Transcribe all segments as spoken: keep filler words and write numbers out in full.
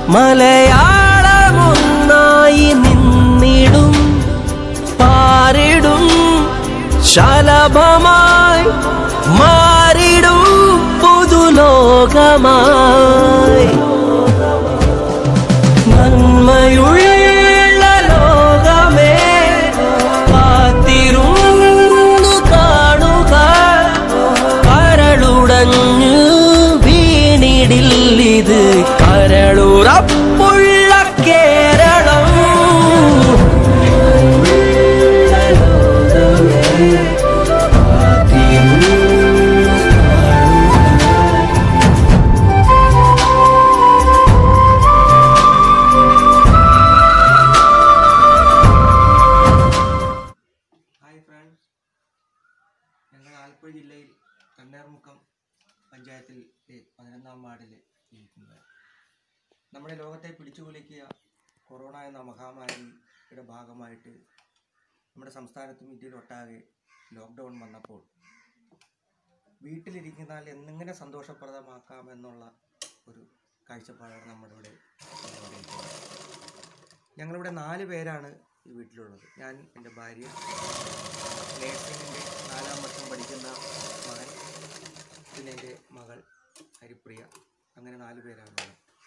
മലയാളമൊന്നായി നിന്നിടും പാരിടും ശലഭമായി മാറിടും പുതുലോകമായി നന്മയുള്ള ലോകമേ കാത്തിരുന്നു കാണുക കരളുടഞ്ഞു വീണിടില്ലിത് കരളുറപ്പുള്ള കേരളം ഞങ്ങൾ ആലപ്പുഴ ജില്ലയിൽ തണ്ണീർമുക്കം പഞ്ചായത്തിൽ പതിനൊന്നാം വാർഡിൽ ഇരിക്കുന്നത് നമ്മുടെ ലോകത്തെ പിടിച്ചുകുലുക്കിയ കൊറോണ എന്ന മഹാമാരിയുടെ ഭാഗമായിട്ട് നമ്മുടെ സംസ്ഥാനത്തും ഇന്ത്യയിലൊട്ടാകെ ലോക്ക്ഡൗൺ വന്നപ്പോൾ വീട്ടിലിരിക്കുന്നാൽ എന്നെങ്ങനെ സന്തോഷപ്രദമാക്കാമെന്നുള്ള ഒരു കാഴ്ചപ്പാടാണ് നമ്മുടെ ഇവിടെ. ഞങ്ങളിവിടെ നാല് പേരാണ് ഈ വീട്ടിലുള്ളത്. ഞാൻ, എൻ്റെ ഭാര്യ, നേഴ്സിംഗിൻ്റെ നാലാം വർഷം പഠിക്കുന്ന മകൻ, പിന്നെ എൻ്റെ മകൾ ഹരിപ്രിയ, അങ്ങനെ നാല് പേരാണ്.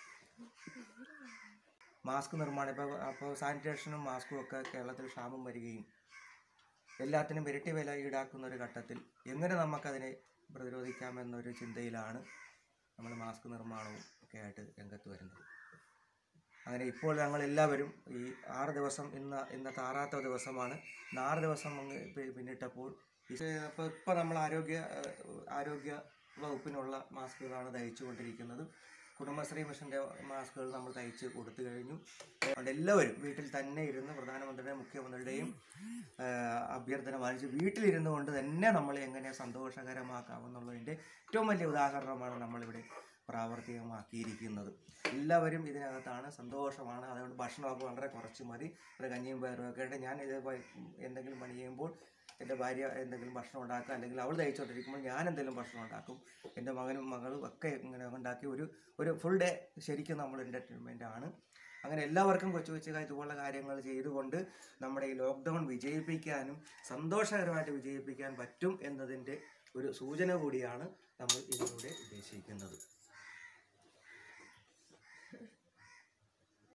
മാസ്ക് നിർമ്മാണം ഇപ്പോൾ അപ്പോൾ സാനിറ്റേഷനും മാസ്കും ഒക്കെ കേരളത്തിൽ ക്ഷാമം വരികയും എല്ലാത്തിനും ഇരട്ടി വില ഈടാക്കുന്ന ഒരു ഘട്ടത്തിൽ എങ്ങനെ നമുക്കതിനെ പ്രതിരോധിക്കാമെന്നൊരു ചിന്തയിലാണ് നമ്മൾ മാസ്ക് നിർമ്മാണവും ഒക്കെ ആയിട്ട് രംഗത്ത് വരുന്നത്. അങ്ങനെ ഇപ്പോൾ ഞങ്ങളെല്ലാവരും ഈ ആറ് ദിവസം ഇന്ന് ഇന്നത്തെ ആറാമത്തെ ദിവസമാണ്. ആറ് ദിവസം പിന്നിട്ടപ്പോൾ അപ്പോൾ ഇപ്പോൾ നമ്മൾ ആരോഗ്യ ആരോഗ്യ വകുപ്പിനുള്ള മാസ്കുകളാണ് തയ്ച്ചു കൊണ്ടിരിക്കുന്നത്. കുടുംബശ്രീ മിഷൻ്റെ മാസ്കുകൾ നമ്മൾ തയ്ച്ച് കൊടുത്തു കഴിഞ്ഞു. അതുകൊണ്ട് എല്ലാവരും വീട്ടിൽ തന്നെ ഇരുന്ന് പ്രധാനമന്ത്രിയുടെയും മുഖ്യമന്ത്രിയുടെയും അഭ്യർത്ഥന മാനിച്ച് വീട്ടിലിരുന്നു കൊണ്ട് തന്നെ നമ്മളെ എങ്ങനെ സന്തോഷകരമാക്കാമെന്നുള്ളതിൻ്റെ ഏറ്റവും വലിയ ഉദാഹരണമാണ് നമ്മളിവിടെ പ്രാവർത്തികമാക്കിയിരിക്കുന്നത്. എല്ലാവരും ഇതിനകത്താണ്, സന്തോഷമാണ്. അതുകൊണ്ട് ഭക്ഷണമൊക്കെ വളരെ കുറച്ച് മതി. ഒരു കഞ്ഞിയും പയറും ഒക്കെ ആയിട്ട് ഞാൻ ഇത് എന്തെങ്കിലും പണി ചെയ്യുമ്പോൾ എൻ്റെ ഭാര്യ എന്തെങ്കിലും ഭക്ഷണം ഉണ്ടാക്കുക, അല്ലെങ്കിൽ അവൾ തയ്ച്ചുകൊണ്ടിരിക്കുമ്പോൾ ഞാൻ എന്തെങ്കിലും ഭക്ഷണം ഉണ്ടാക്കും. എൻ്റെ മകനും മകളും ഒക്കെ ഇങ്ങനെ ഉണ്ടാക്കി ഒരു ഒരു ഫുൾ ഡേ ശരിക്കും നമ്മൾ എൻ്റർടൈൻമെൻ്റ് ആണ്. അങ്ങനെ എല്ലാവർക്കും കൊച്ചു കൊച്ചു ഇതുപോലുള്ള കാര്യങ്ങൾ ചെയ്തുകൊണ്ട് നമ്മുടെ ഈ ലോക്ക്ഡൗൺ വിജയിപ്പിക്കാനും സന്തോഷകരമായിട്ട് വിജയിപ്പിക്കാൻ പറ്റും എന്നതിൻ്റെ ഒരു സൂചന കൂടിയാണ് നമ്മൾ ഇതിലൂടെ ഉദ്ദേശിക്കുന്നത്.